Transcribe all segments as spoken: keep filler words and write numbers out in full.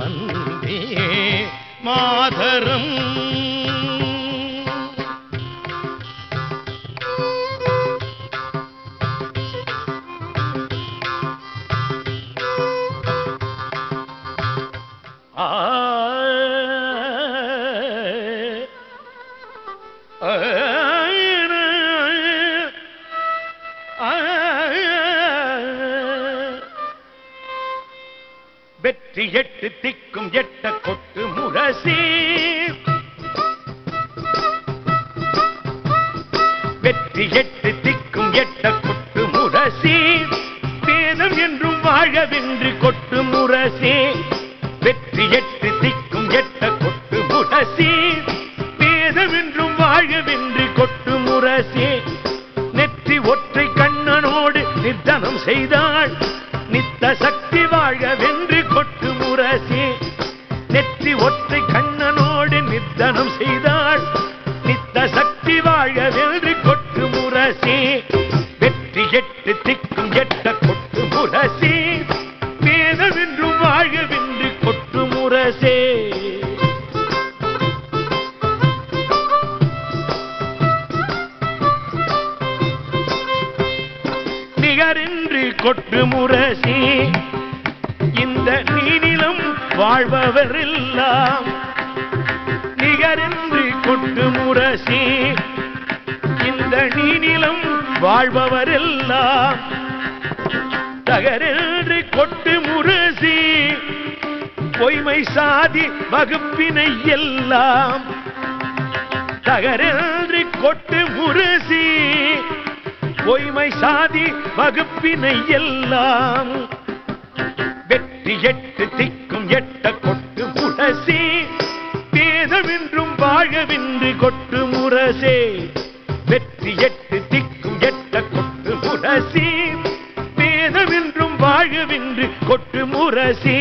வந்தே மாதரம். வெற்றி எட்டு திக்கும் எட்ட கொட்டு முரசி, வெற்றி எட்டு திக்கும் எட்ட கொட்டு முரசி, வேதம் என்றும் வாழவென்று கொட்டு முரசி. வெற்றி எட்டு திக்கும் எட்ட கொட்டு முரசி, வேதம் என்றும் வாழவென்று கொட்டு முரசி. நெற்றி ஒற்றை கண்ணனோடு நிர்தனம் செய்தாள், நித்த சக்தி வாழவென்று கொட்டு முரசி. நெற்றி ஒற்றை கண்ணனோடு நிர்தனம் செய்தாள், நித்த சக்தி வாழவென்று கொட்டு முரசி. வெற்றி எட்டு திக்கும் எட்ட கொட்டு முரசி, வேதமென்றும் வாழவென்று கொட்டு முரசே. நிகரென்று கொட்டு முரசி, இந்த நீனிலம் வாழ்பவரெல்லாம். நிகரென்று கொட்டு முரசி, இந்த நீனிலம் வாழ்பவரெல்லாம். தகரென்று கொட்டு முரசி, பொய்மை சாதி வகுப்பினை எல்லாம். தகரென்று கொட்டு முரசி, பொய்மை சாதி வகுப்பினை எல்லாம். வெற்றி எட்டு திக்கும் எட்ட கொட்டு முரசி, வேதமென்றும் வாழவென்று கொட்டு முரசே. வெற்றி எட்டு திக்கும் எட்ட கொட்டு முரசி, வேதமென்றும் வாழவென்று கொட்டு முரசி.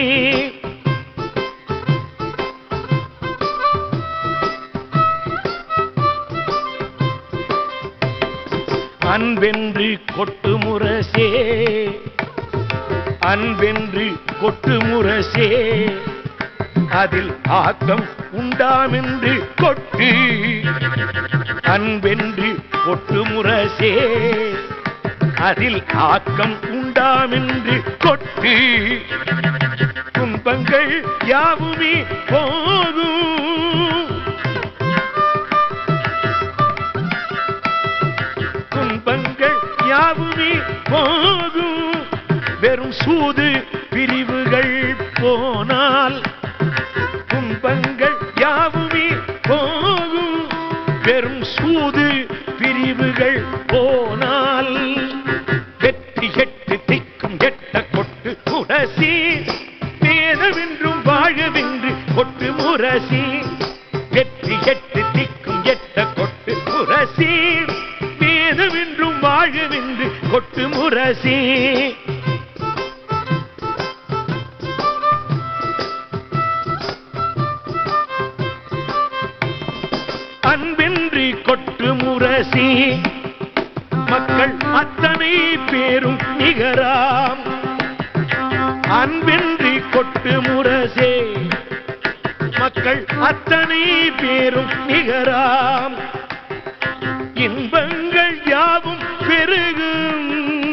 அன்பென்று கொட்டு முரசே, அன்பென்று கொட்டு முரசே, அதில் ஆக்கம் உண்டாமென்று கொட்டு. அன்பென்று கொட்டு முரசே, அதில் ஆக்கம் உண்டாமென்று கொட்டு. துன்பங்கள் யாவுமே போகும், துன்பங்கள் யாவுமே போகும். வெறும் சூது பிரிவுகள் போனால், துன்பங்கள் யாவுமே போகும். வெறும் சூது பிரிவுகள் போனால். வெற்றி எட்டு திக்கும் எட்ட கொட்டு முரசி, வேதமென்றும் வாழவென்று கொட்டு முரசி. வெற்றி எட்டு திக்கும் எட்ட கொட்டு முரசி, வேதமென்றும் வாழவென்று கொட்டு முரசி. அன்பென்று கொட்டு முரசி, மக்கள் அத்தனை பேரும் நிகராம். அன்பென்று கொட்டு முரசே, மக்கள் அத்தனை பேரும் நிகராம். இன்பங்கள் யாவும் பெருகும்,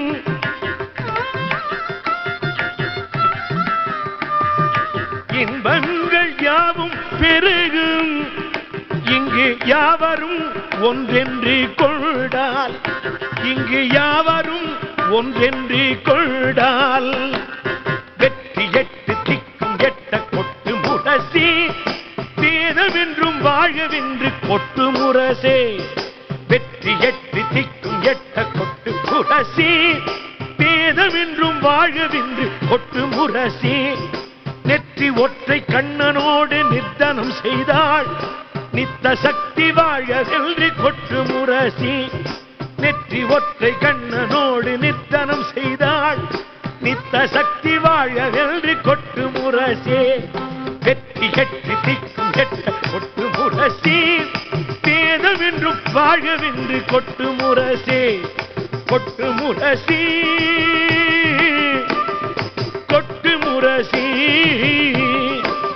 இன்பங்கள் யாவும் பெருகும். இங்கு யாவரும் ஒன்றென்று கொண்டால், இங்கு யாவரும் ஒன்றென்று கொண்டால். வெற்றி எட்டு திக்கும் எட்ட கொட்டு முரசி, வேதமென்றும் வாழவென்று கொட்டு முரசே. வெற்றி எட்டு திக்கும் எட்ட கொட்டு முரசி, வேதமென்றும் வாழவென்று கொட்டு முரசி. நெற்றி ஒற்றை கண்ணனோடு நிர்தனம் செய்தாள், நித்த சக்தி வாழவென்று கொட்டு முரசி. நெற்றி ஒற்றை கண்ணனோடு நிர்தனம் செய்தாள், நித்த சக்தி வாழவென்று கொட்டு முரசே. வெற்றி எட்டு திக்கும் எட்ட கொட்டு முரசி, வேதமென்றும் வாழவென்று கொட்டு முரசே. கொட்டு முரசி, கொட்டு முரசி.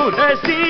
முரசி